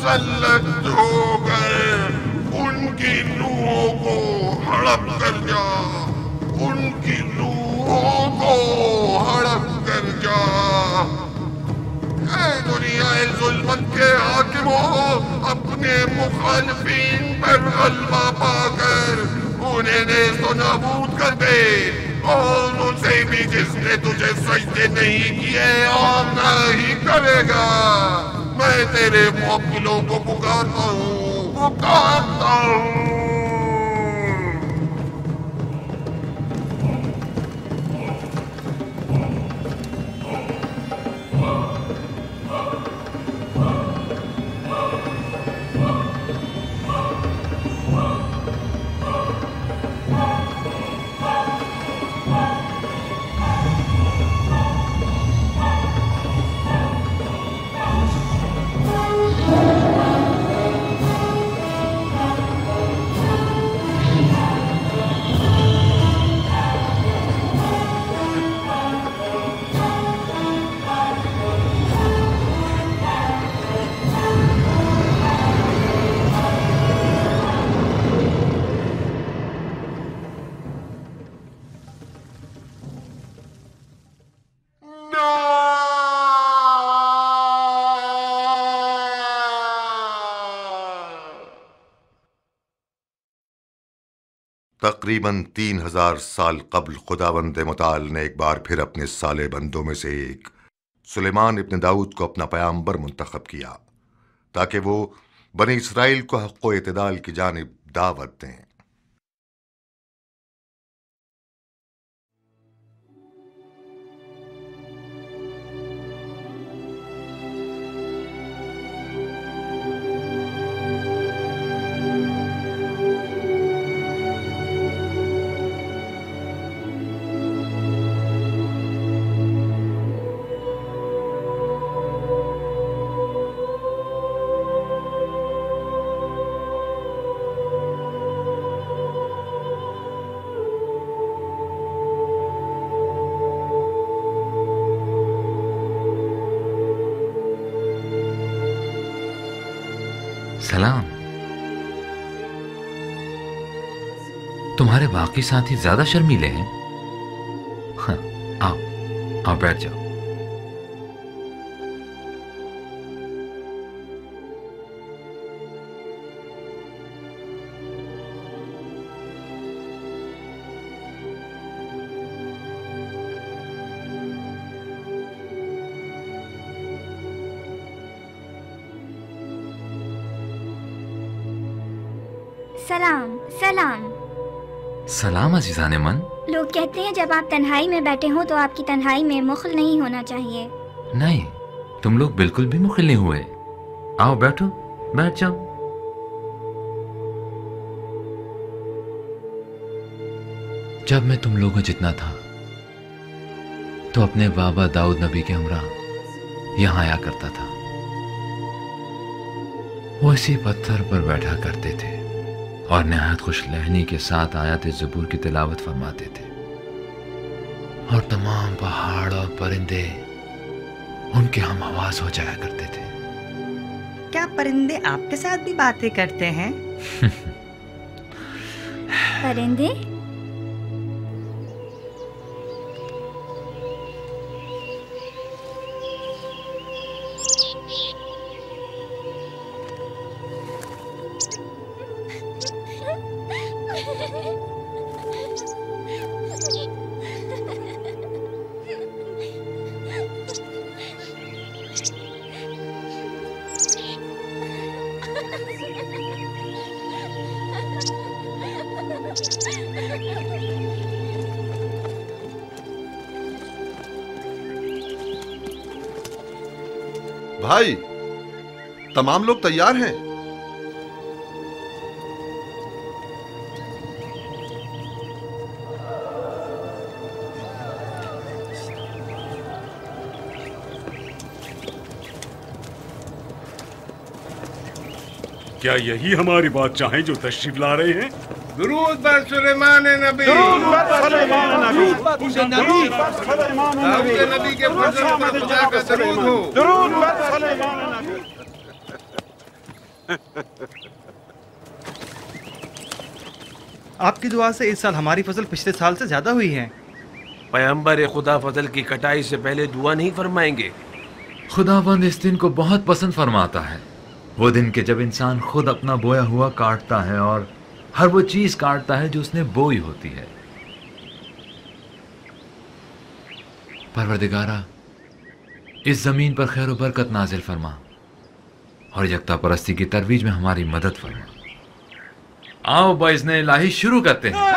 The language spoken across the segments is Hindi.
मुसल्लत हो गए, उनकी रूहों को हड़प कर जा, उनकी रूहों को हड़प कर जा। ऐ दुनिया जुल्मत के हाकिमों, अपने मुखालिफिन पर गलबा पाकर उन्हें नेस्तो नाबूद कर दे, और उनसे भी जिसने तुझे सजदे नहीं किए और न ही करेगा। मैं तेरे मुवक्किलों को पुकारता हूँ, पुकारता हूँ। तकरीबन 3000 साल कबल खुदावंद मुताल ने एक बार फिर अपने साले बंदों में से एक सुलेमान इब्न दाऊद को अपना पैगंबर मुंतखब किया, ताकि वो बनी इसराइल को हक़ व इत्तिदाल की जानिब दावत दें। सलाम। तुम्हारे बाकी साथी ज्यादा शर्मीले हैं। हाँ, आओ आओ बैठ जाओ। सलाम सलाम। सलाम अजीजाने मन। लोग कहते हैं जब आप तन्हाई में बैठे हो तो आपकी तन्हाई में मुखल नहीं होना चाहिए। नहीं, तुम लोग बिल्कुल भी मुखल नहीं हुए। आओ बैठो, बैठ जाओ। जब मैं तुम लोगों जितना था तो अपने बाबा दाऊद नबी के हमरा यहां आया करता था। वो इसी पत्थर पर बैठा करते थे और नहायत खुश लहनी के साथ आयत ज़बूर की तिलावत फरमाते थे, और तमाम पहाड़ और परिंदे उनके हम आवाज हो जाया करते थे। क्या परिंदे आपके साथ भी बातें करते हैं? परिंदे? भाई, तमाम लोग तैयार हैं? क्या यही हमारी बात चाहें जो तशरीफ ला रहे हैं? दुरूद बर सुलेमान नबी, दुरूद बर सुलेमान नबी, दाऊद नबी के फजल पर खुदा का दरूद हो। दुरूद बर सुलेमान नबी। आपकी दुआ से इस साल हमारी फसल पिछले साल से ज्यादा हुई है। पैगंबर खुदा फसल की कटाई से पहले दुआ नहीं फरमाएंगे? खुदाबंद इस दिन को बहुत पसंद फरमाता है, वो दिन के जब इंसान खुद अपना बोया हुआ काटता है और हर वो चीज काटता है जो उसने बोई होती है। परवरदिगारा, इस जमीन पर खैर व बरकत नाजिल फरमा और यकता परस्ती की तरवीज में हमारी मदद फरमा। आओ बाइज़्ने इलाही शुरू करते हैं।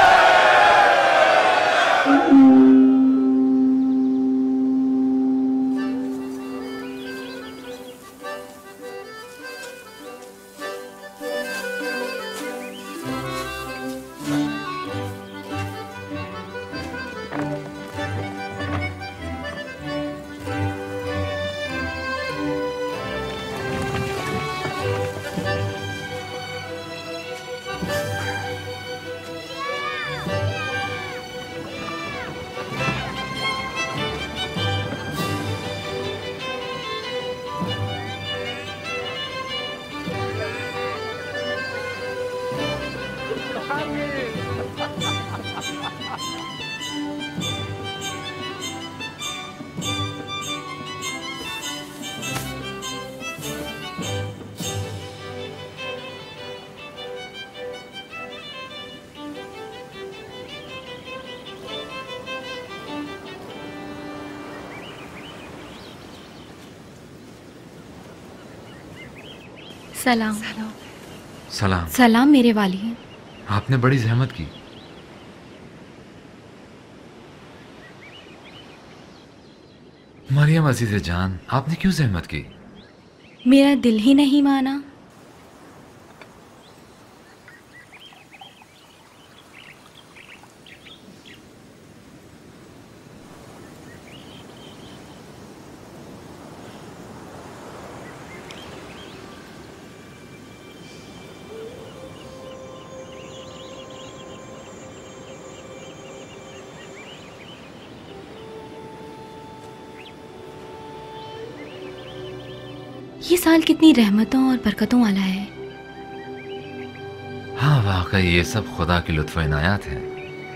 सलाम। सलाम। सलाम मेरे वाली। आपने बड़ी जहमत की। मरियम अजीज़े जान, आपने क्यों जहमत की? मेरा दिल ही नहीं माना। ये साल कितनी रहमतों और बरकतों वाला है। हाँ वाकई ये सब खुदा की लुत्फ़ इनायत है।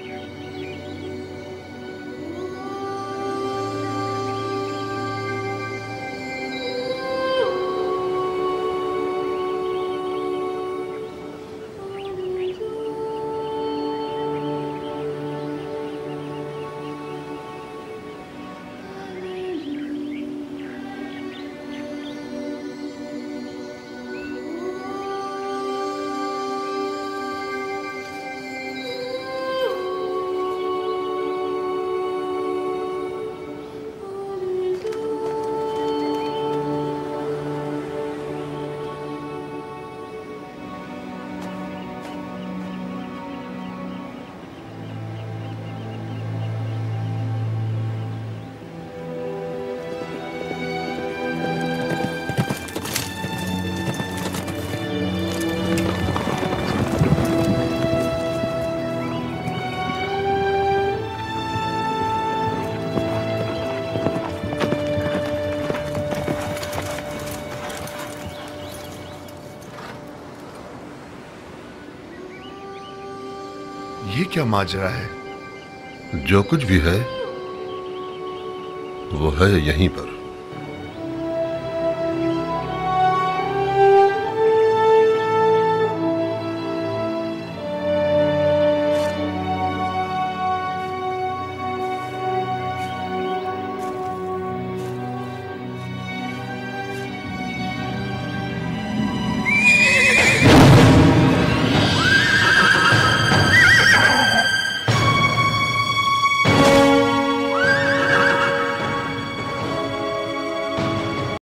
ये क्या माजरा है? जो कुछ भी है वो है यहीं पर।